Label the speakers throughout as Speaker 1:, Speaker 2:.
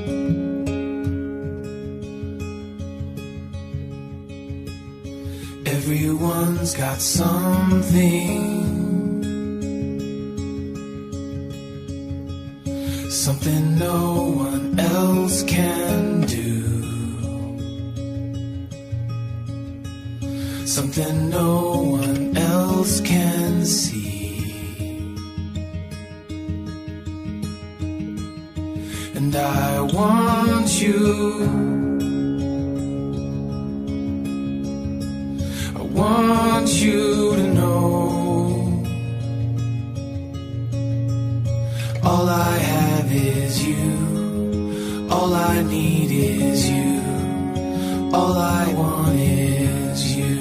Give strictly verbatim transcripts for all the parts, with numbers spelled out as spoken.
Speaker 1: Everyone's got something, something no one else can do, something no one else can see. And I want you, I want you to know, all I have is you, all I need is you, all I want is you.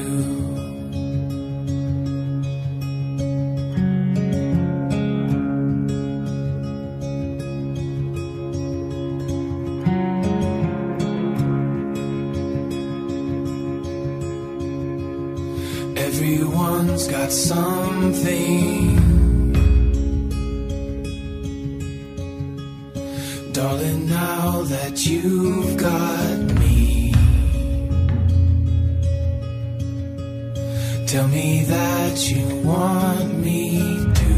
Speaker 1: Everyone's got something, darling, now that you've got me, tell me that you want me to.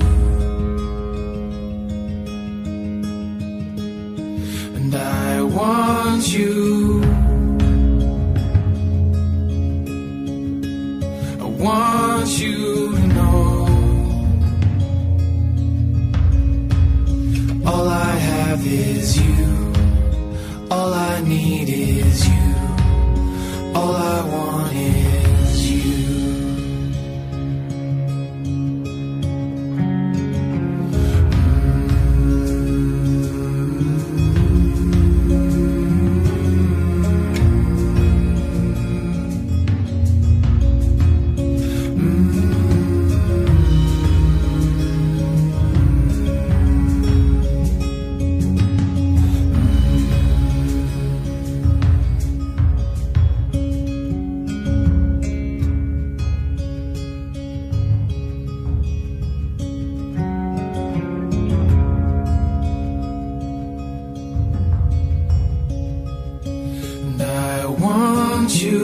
Speaker 1: And I want you, I want you to know, all I have is you, all I need is you, all I want is you. I want you,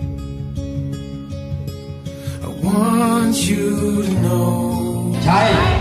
Speaker 1: I want you to know.